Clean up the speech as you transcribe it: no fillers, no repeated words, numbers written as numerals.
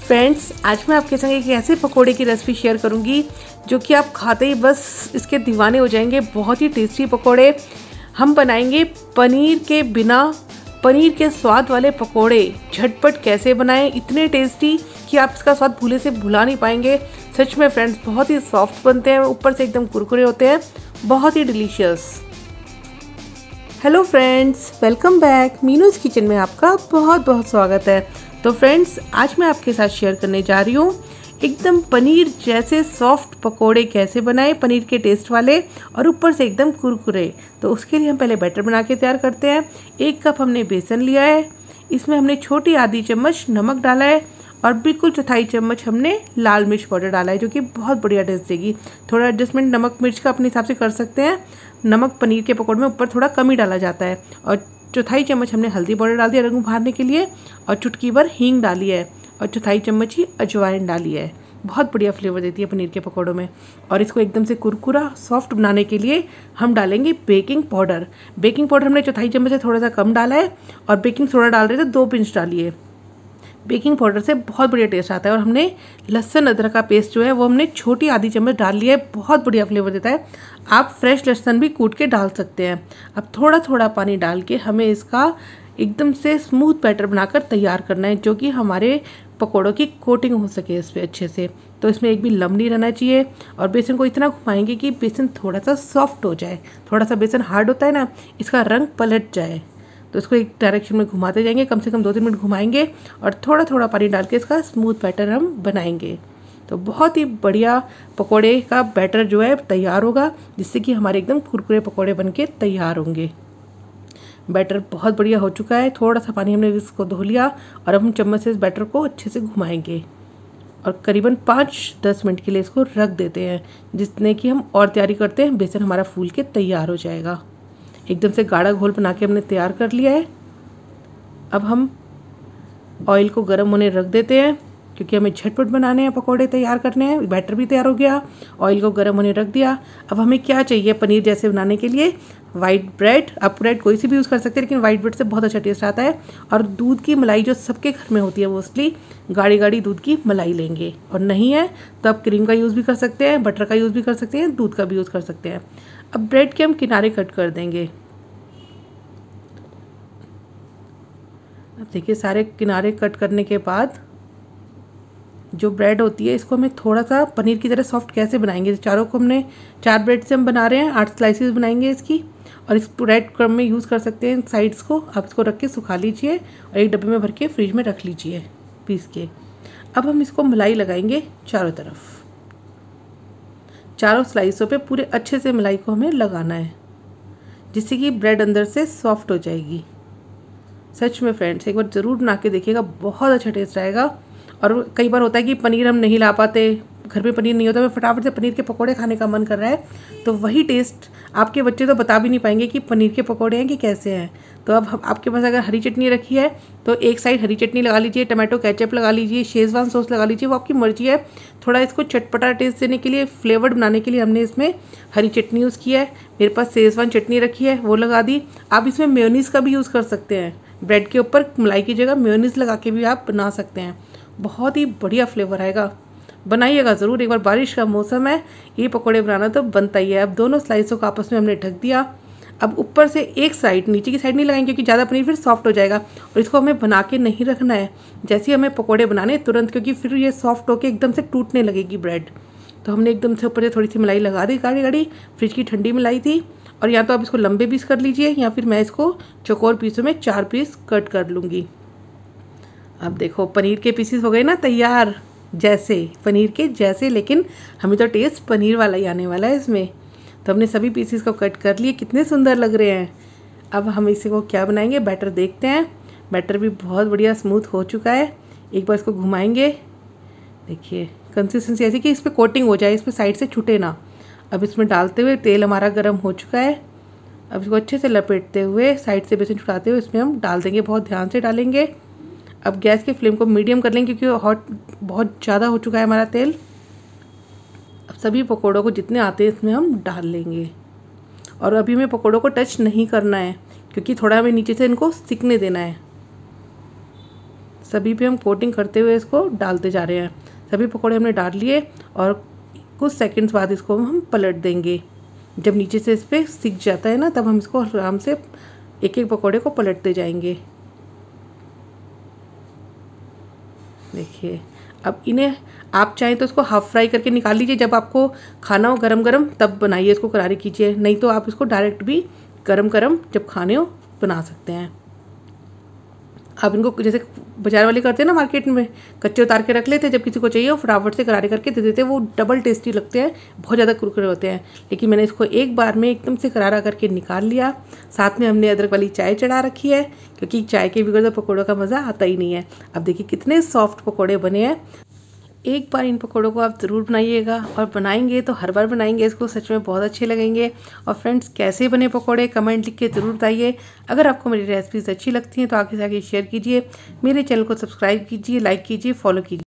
Friends, आज मैं आपके संग एक ऐसे पकोड़े की रेसिपी शेयर करूंगी जो कि आप खाते ही बस इसके दीवाने हो जाएंगे। बहुत ही टेस्टी पकोड़े हम बनाएंगे। पनीर के बिना पनीर के स्वाद वाले पकोड़े झटपट कैसे बनाएं, इतने टेस्टी कि आप इसका स्वाद भूले से भुला नहीं पाएंगे। सच में फ्रेंड्स, बहुत ही सॉफ्ट बनते हैं, ऊपर से एकदम कुरकुरे होते हैं, बहुत ही delicious. Hello friends, welcome back. Meenu's kitchen में आपका बहुत बहुत स्वागत है। तो फ्रेंड्स, आज मैं आपके साथ शेयर करने जा रही हूँ एकदम पनीर जैसे सॉफ्ट पकोड़े कैसे बनाएं, पनीर के टेस्ट वाले और ऊपर से एकदम कुरकुरे। तो उसके लिए हम पहले बैटर बना के तैयार करते हैं। 1 कप हमने बेसन लिया है, इसमें हमने छोटी आधी चम्मच नमक डाला है और बिल्कुल चौथाई चम्मच हमने लाल मिर्च पाउडर डाला है, जो कि बहुत बढ़िया टेस्ट देगी। थोड़ा एडजस्टमेंट नमक मिर्च का अपने हिसाब से कर सकते हैं। नमक पनीर के पकौड़े में ऊपर थोड़ा कम ही डाला जाता है। और चौथाई चम्मच हमने हल्दी पाउडर डाल दिया रंग उभारने के लिए, और चुटकी भर हींग डाली है, और चौथाई चम्मच ही अजवाइन डाली है। बहुत बढ़िया फ्लेवर देती है पनीर के पकौड़ों में। और इसको एकदम से कुरकुरा सॉफ्ट बनाने के लिए हम डालेंगे बेकिंग पाउडर। बेकिंग पाउडर हमने चौथाई चम्मच से थोड़ा सा कम डाला है, और बेकिंग सोडा डाल रहे थे 2 पिंच डालिए। बेकिंग पाउडर से बहुत बढ़िया टेस्ट आता है। और हमने लहसुन अदरक का पेस्ट जो है वो हमने छोटी आधी चम्मच डाल लिया है, बहुत बढ़िया फ्लेवर देता है। आप फ्रेश लहसुन भी कूट के डाल सकते हैं। अब थोड़ा थोड़ा पानी डाल के हमें इसका एकदम से स्मूथ बैटर बनाकर तैयार करना है, जो कि हमारे पकौड़ों की कोटिंग हो सके इस पर अच्छे से। तो इसमें एक भी लम्ब नहीं रहना चाहिए। और बेसन को इतना घुमाएंगे कि बेसन थोड़ा सा सॉफ्ट हो जाए। थोड़ा सा बेसन हार्ड होता है ना, इसका रंग पलट जाए। तो इसको एक डायरेक्शन में घुमाते जाएंगे, कम से कम 2-3 मिनट घुमाएंगे और थोड़ा थोड़ा पानी डाल के इसका स्मूथ बैटर हम बनाएंगे। तो बहुत ही बढ़िया पकोड़े का बैटर जो है तैयार होगा, जिससे कि हमारे एकदम कुरकुरे पकोड़े बनके तैयार होंगे। बैटर बहुत बढ़िया हो चुका है। थोड़ा सा पानी हमने इसको धो लिया और अब हम चम्मच से इस बैटर को अच्छे से घुमाएंगे और करीबन 5-10 मिनट के लिए इसको रख देते हैं, जितने कि हम और तैयारी करते हैं। बेसन हमारा फूल के तैयार हो जाएगा। एकदम से गाढ़ा घोल बना के हमने तैयार कर लिया है। अब हम ऑयल को गर्म होने रख देते हैं, क्योंकि हमें झटपट बनाने हैं, पकोड़े तैयार करने हैं। बैटर भी तैयार हो गया, ऑयल को गर्म होने रख दिया। अब हमें क्या चाहिए पनीर जैसे बनाने के लिए? White bread. आप ब्रेड कोई सी भी यूज़ कर सकते हैं, लेकिन वाइट ब्रेड से बहुत अच्छा टेस्ट आता है। और दूध की मलाई जो सबके घर में होती है, मोस्टली गाढ़ी गाढ़ी दूध की मलाई लेंगे। और नहीं है तो आप क्रीम का यूज़ भी कर सकते हैं, बटर का यूज़ भी कर सकते हैं, दूध का भी यूज़ कर सकते हैं। अब ब्रेड के हम किनारे कट कर देंगे। अब देखिए, सारे किनारे कट करने के बाद जो ब्रेड होती है, इसको हमें थोड़ा सा पनीर की तरह सॉफ्ट कैसे बनाएंगे। चारों को हमने 4 ब्रेड से हम बना रहे हैं, 8 स्लाइसेस बनाएंगे इसकी। और इस ब्रेड क्रम्ब में यूज़ कर सकते हैं साइड्स को। आप इसको रख के सुखा लीजिए और एक डब्बे में भर के फ्रिज में रख लीजिए पीस के। अब हम इसको मलाई लगाएंगे चारों तरफ। चारों स्लाइसों पे पूरे अच्छे से मलाई को हमें लगाना है, जिससे कि ब्रेड अंदर से सॉफ्ट हो जाएगी। सच में फ्रेंड्स, एक बार ज़रूर बना के देखिएगा, बहुत अच्छा टेस्ट आएगा। और कई बार होता है कि पनीर हम नहीं ला पाते, घर में पनीर नहीं होता, हमें फटाफट से पनीर के पकोड़े खाने का मन कर रहा है, तो वही टेस्ट आपके बच्चे तो बता भी नहीं पाएंगे कि पनीर के पकोड़े हैं कि कैसे हैं। तो अब आपके पास अगर हरी चटनी रखी है तो एक साइड हरी चटनी लगा लीजिए, टमाटो केचप लगा लीजिए, शेजवान सॉस लगा लीजिए, वो आपकी मर्जी है। थोड़ा इसको चटपटा टेस्ट देने के लिए, फ्लेवर्ड बनाने के लिए हमने इसमें हरी चटनी यूज़ किया है। मेरे पास शेजवान चटनी रखी है, वो लगा दी। आप इसमें मेयोनीज़ का भी यूज़ कर सकते हैं। ब्रेड के ऊपर मलाई की जगह मेयोनीज़ लगा के भी आप बना सकते हैं। बहुत ही बढ़िया फ्लेवर आएगा। बनाइएगा ज़रूर एक बार, बारिश का मौसम है, ये पकोड़े बनाना तो बनता ही है। अब दोनों स्लाइसों को आपस में हमने ढक दिया। अब ऊपर से एक साइड, नीचे की साइड नहीं लगाएंगे, क्योंकि ज़्यादा पनीर फिर सॉफ्ट हो जाएगा। और इसको हमें बना के नहीं रखना है, जैसे ही हमें पकोड़े बनाने तुरंत, क्योंकि फिर ये सॉफ्ट होकर एकदम से टूटने लगेगी ब्रेड। तो हमने एकदम से ऊपर से थोड़ी सी मलाई लगा दी, गाढ़ी गाढ़ी। फ्रिज की ठंडी मलाई थी। और या तो आप इसको लंबे पीस कर लीजिए, या फिर मैं इसको चौकोर पीसों में 4 पीस कट कर लूँगी। अब देखो, पनीर के पीसेस हो गए ना तैयार, जैसे पनीर के जैसे, लेकिन हमें तो टेस्ट पनीर वाला ही आने वाला है इसमें। तो हमने सभी पीसेस को कट कर लिए, कितने सुंदर लग रहे हैं। अब हम इसी को क्या बनाएंगे, बैटर देखते हैं। बैटर भी बहुत बढ़िया स्मूथ हो चुका है। एक बार इसको घुमाएंगे, देखिए कंसिस्टेंसी ऐसी कि इस पर कोटिंग हो जाए, इस पर साइड से छूटे ना। अब इसमें डालते हुए तेल हमारा गर्म हो चुका है। अब इसको अच्छे से लपेटते हुए, साइड से बेसन छुटाते हुए इसमें हम डाल देंगे, बहुत ध्यान से डालेंगे। अब गैस की फ्लेम को मीडियम कर लेंगे, क्योंकि हॉट बहुत ज़्यादा हो चुका है हमारा तेल। अब सभी पकोड़ों को जितने आते हैं इसमें हम डाल लेंगे। और अभी हमें पकोड़ों को टच नहीं करना है, क्योंकि थोड़ा हमें नीचे से इनको सिकने देना है। सभी पे हम कोटिंग करते हुए इसको डालते जा रहे हैं। सभी पकोड़े हमने डाल लिए और कुछ सेकंड्स बाद इसको हम पलट देंगे। जब नीचे से इस पर सिक जाता है ना, तब हम इसको आराम से एक एक पकोड़े को पलटते जाएंगे। देखिए, अब इन्हें आप चाहें तो इसको हाफ फ्राई करके निकाल लीजिए। जब आपको खाना हो गरम गरम तब बनाइए, इसको करारी कीजिए। नहीं तो आप इसको डायरेक्ट भी गरम गरम जब खाने हो बना सकते हैं। आप इनको जैसे बाजार वाले करते हैं ना, मार्केट में कच्चे उतार के रख लेते हैं, जब किसी को चाहिए वो फटाफट से करारे करके दे देते हैं। वो डबल टेस्टी लगते हैं, बहुत ज़्यादा कुरकुरे होते हैं। लेकिन मैंने इसको एक बार में एकदम से करारा करके निकाल लिया। साथ में हमने अदरक वाली चाय चढ़ा रखी है, क्योंकि चाय के बगैर तो पकौड़ों का मज़ा आता ही नहीं है। अब देखिए कितने सॉफ्ट पकौड़े बने हैं। एक बार इन पकौड़ों को आप ज़रूर बनाइएगा, और बनाएंगे तो हर बार बनाएंगे इसको, सच में बहुत अच्छे लगेंगे। और फ्रेंड्स, कैसे बने पकौड़े कमेंट लिख के ज़रूर बताइए। अगर आपको मेरी रेसिपीज़ अच्छी लगती हैं तो आगे से आगे शेयर कीजिए। मेरे चैनल को सब्सक्राइब कीजिए, लाइक कीजिए, फॉलो कीजिए।